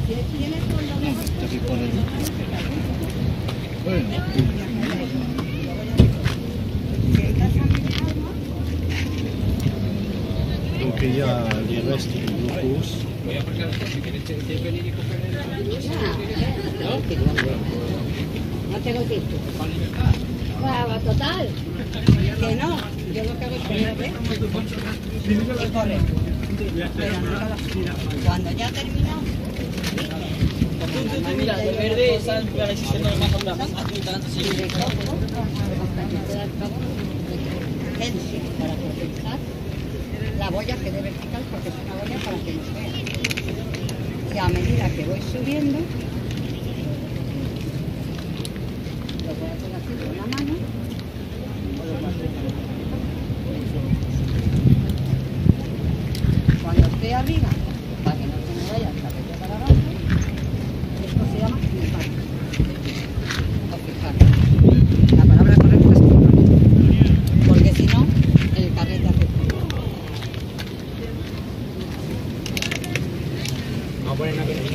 Creo que ya el resto de grupos. No tengo tiempo. Total. Que no. Yo lo que hago es ponerle y correr. Pero no, cuando ya termino. Mira, de verde están para el sistema de más atrás. Para compensar la boya que debe fijar porque es una boya para que nos vea. Y a medida que voy subiendo, lo voy a hacer así con la mano. Cuando esté arriba, para que no se me vaya el cabello para abajo, esto se llama fijar. O fijar. La palabra correcta es fijar. Porque si no, el carrete hace frío. Vamos a poner una pequeña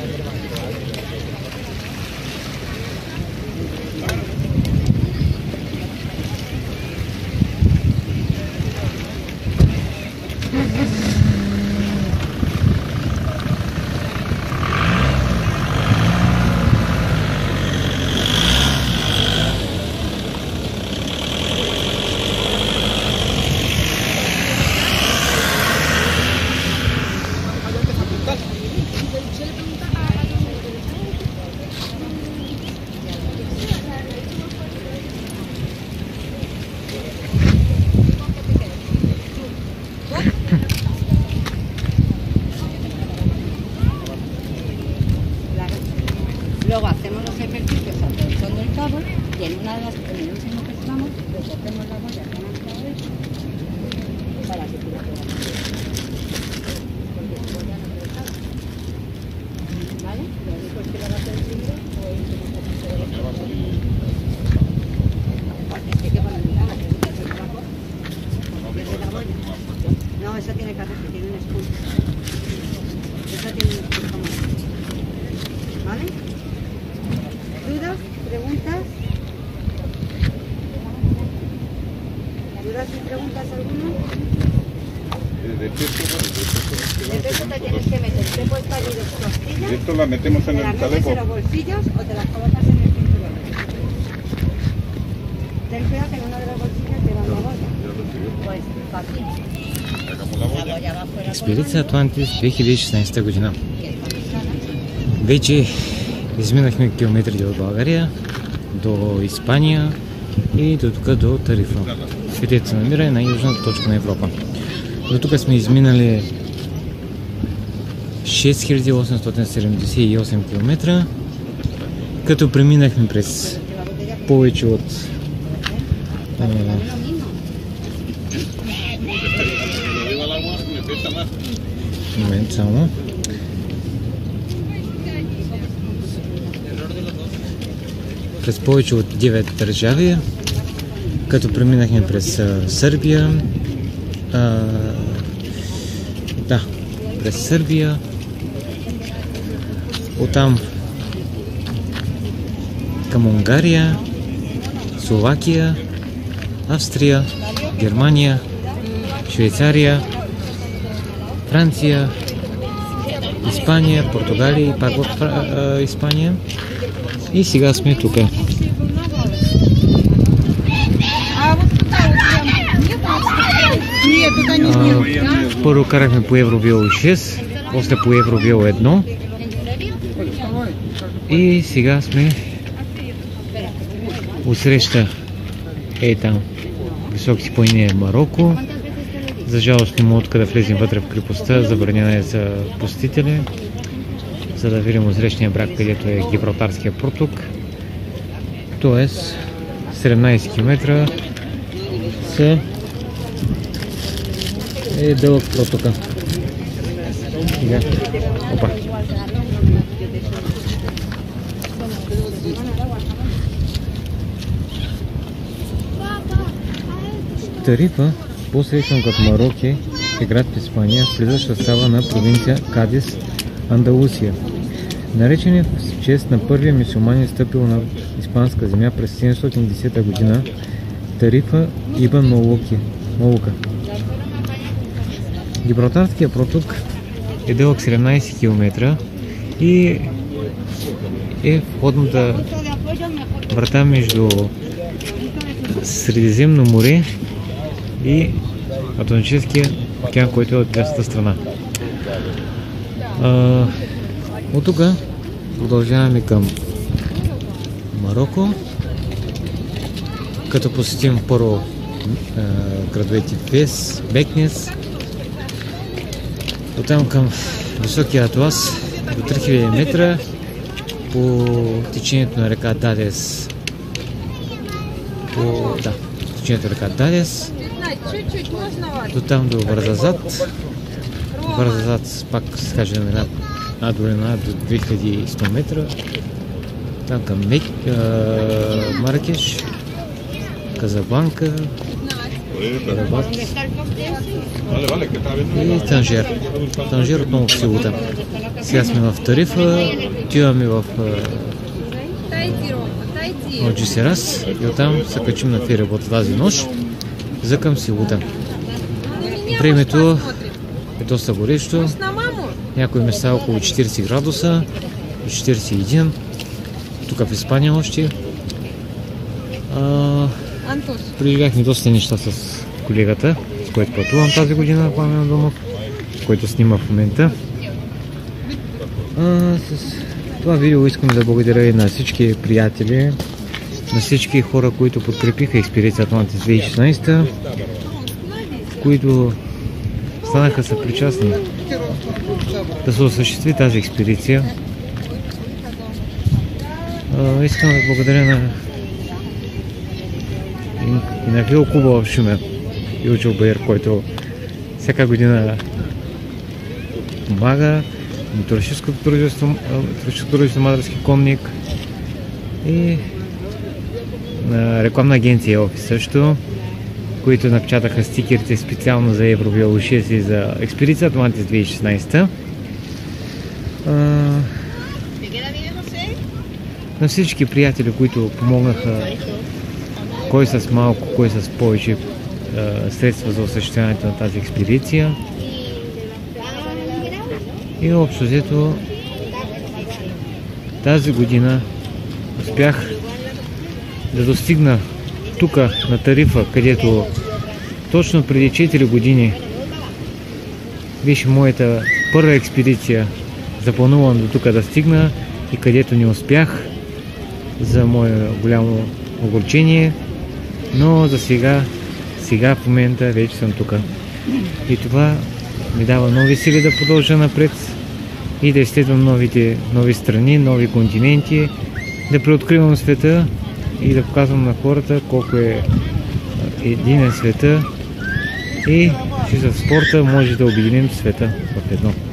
Luego hacemos los ejercicios alrededor del cabo y en una de las en el último que estamos, recogemos la boya que hemos quedado hecha para que pueda quedar. Porque la boya no me deja. ¿Vale? Lo único es que lo va a hacer primero o el último que se debe hacer. Porque es que hay que ponerle la boya, que es el trabajo. ¿Pierde la boya? No, esa tiene que hacer, que tiene un escudo. Esa tiene un escudo como esta. ¿Vale? ¿Dudas? ¿Preguntas? ¿Dudas y preguntas alguna? De peso te tienes que meter. Te he puesto allí dos costillas. Esto la metemos en ¿Te las el metes chaleco. en los bolsillos o te las colocas en el cinturón? Ten cuidado que en uno de los bolsillos te va la boya. Pues fácil. La boya va fuera. Експедиция Атлантис 2016 година. Вече изминахме километрите от България до Испания и до тук до Тарифа, където се намира на южната точка на Европа. До тук сме изминали 6878 км, като преминахме през повече от момент само. През повече от 9 държави, като преминахме през Сърбия, през Сърбия, оттам към Унгария, Словакия, Австрия, Германия, Швейцария, Франция, Испания, Португалия и пак в Испания. И сега сме тук. Първо карахме по Евровио 6, после по Евровио 1 и сега сме отсреща там високите планини в Мароко. За жалост няма откъде да влезем вътре в крепостта, забранена е за посетители, за да видим отсрещния бряг, където е Гибралтарския проток. Тоест 17 км е дълъг протока. Сега. Опа. Тарифа, по-срещан като Мароке, е град в Испания, влизащ в състава на провинция Кадис, Андалусия. Наречени в чест на първия мюсюлманин стъпил на испанска земя през 710 година, Тарифа Ибн Малука. Гибралтарския проток е дълъг 17 км и е входната врата между Средиземно море и Атлантическия океан, който е от тясната страна. От тук продължаваме към Мароко, като посетим първо градовете Фес, Бекнес, оттам към високия Атлас до 3000 метра по течението на река Дадес. Течението на река Дадес до там до Вързазат. Вързазат пак се каже на една долина до 2100 метра. Там към Маракеш, Казабланка, Рабат и Танжер. Танжер отново се лута. Сега сме в Тарифа, отиваме в Алджесирас и оттам се качим на ферибота тази нощ за към Силута. Времето е доста горещо. Някои места около 40 градуса, 41. Тук в Испания още. Преживяхме доста неща с колегата, с който пътувам тази година, Пламен Домов, който снима в момента. С това видео искам да благодаря и на всички приятели, на всички хора, които подкрепиха Експедиция Атлантис 2016, които станаха съпричастни да се осъществи тази експедиция. Искам да благодаря и на Фил Куба в Шумен и Учил Байер, който всяка година помага, мотористическото дружество Мадарски конник и на рекламна агенция офис също, които напечатаха стикерите специално за Евробиолошия и за Експедиция Атлантис 2016. На всички приятели, които помогнаха, кой с малко, кой с повече средства за осъществяването на тази експедиция. И общо взето тази година успях да достигна тук на Тарифа, където точно преди 4 години беше моята първа експедиция. Запланувам до тук да стигна и където не успях, за мое голямо огорчение, но за сега в момента вече съм тук. И това ми дава нови сили да продължа напред и да изследвам нови страни, нови континенти, да преоткривам света и да показвам на хората колко е единен света и че за спорта може да обединим света в едно.